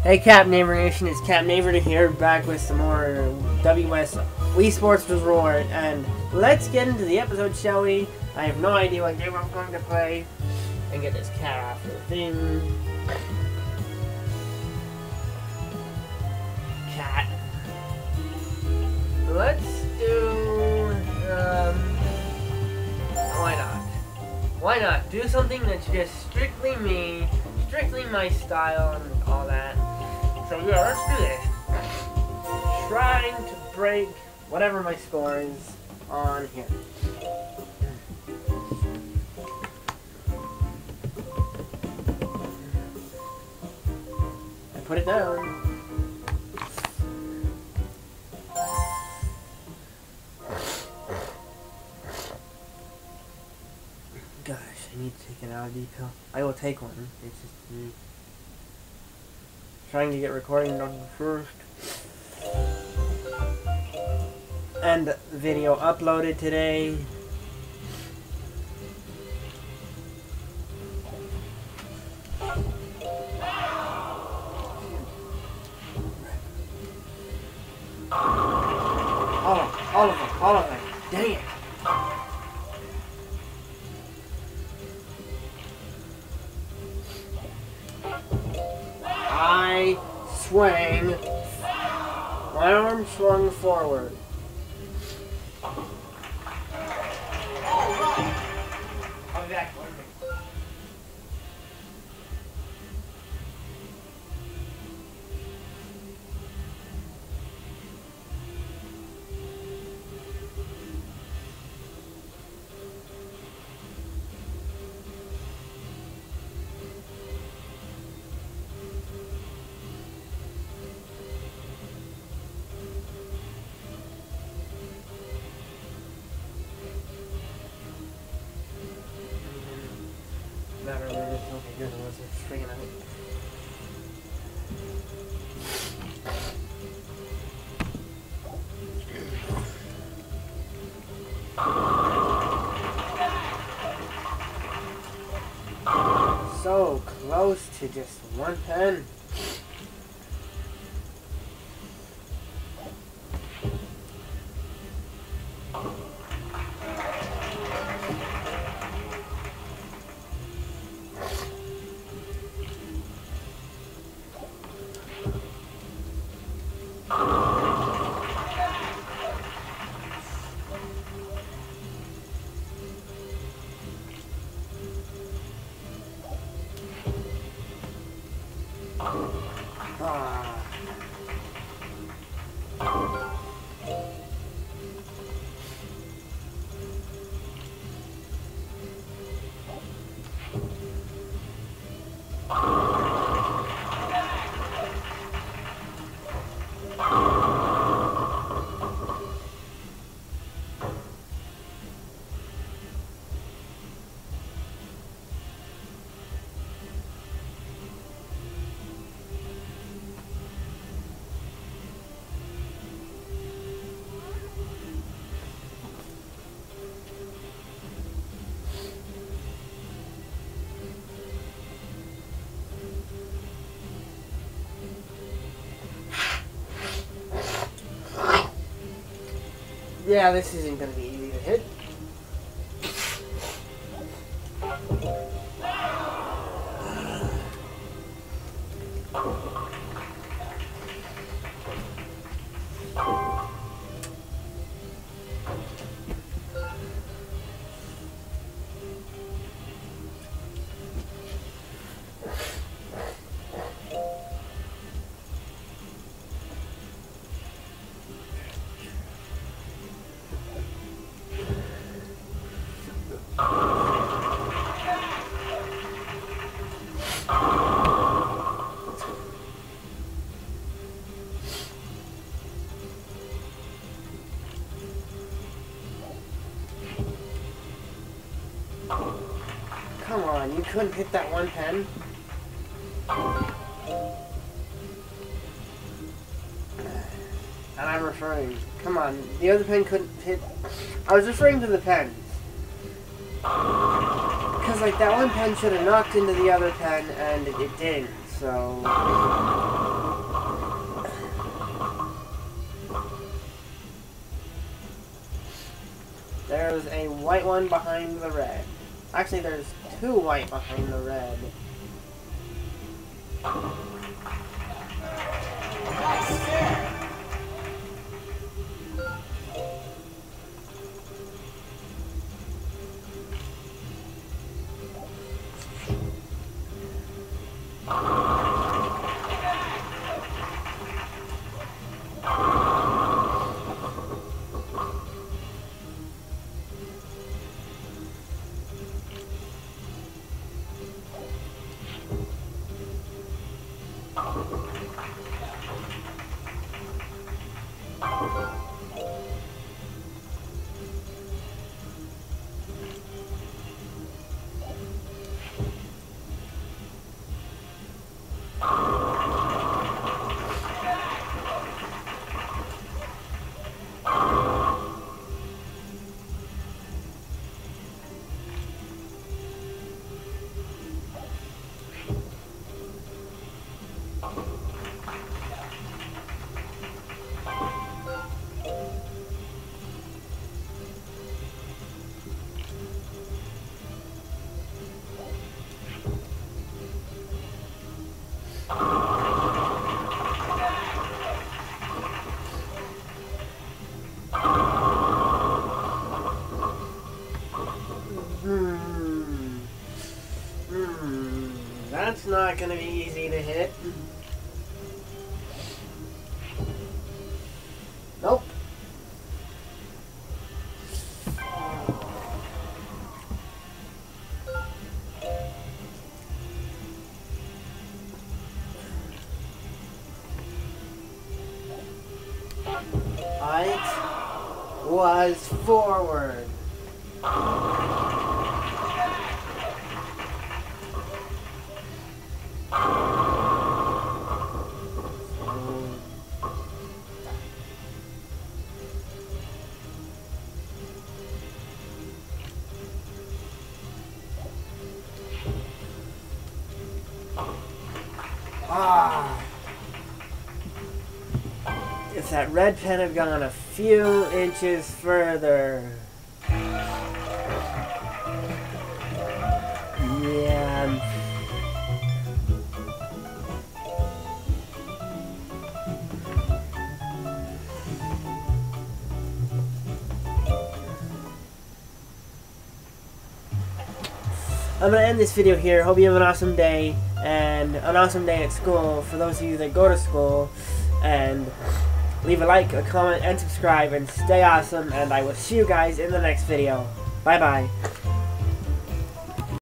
Hey Cap Neighbor Nation, it's Cap Neighbor here, back with some more WS Wii Sports Resort, and let's get into the episode, shall we? I have no idea what game I'm going to play, and get this cat off the thing. Cat. Let's do, why not? Why not? Do something that's just strictly me, strictly my style and all that. So yeah, let's do this. Trying to break whatever my score is on here. I put it down. Gosh, I need to take an allergy pill. I will take one. It's just trying to get recording done first. And video uploaded today. All of them. Dang it. I swing. My arm swung forward. I'll be back. Not really. Okay, good. I wasn't freaking out. So close to just one pen. Yeah, this isn't going to be easy to hit. Come on, you couldn't hit that one pen? And I'm referring, come on, the other pen couldn't hit. I was referring to the pens. Because, like, that one pen should have knocked into the other pen, and it didn't. So there's a white one behind the red. Actually, there's two white behind the red. That's not gonna be easy to hit. Nope. It was forward. If that red pen had gone a few inches further. Yeah. I'm going to end this video here. Hope you have an awesome day, and an awesome day at school for those of you that go to school. And leave a like, a comment, and subscribe, and stay awesome, and I will see you guys in the next video. Bye-bye.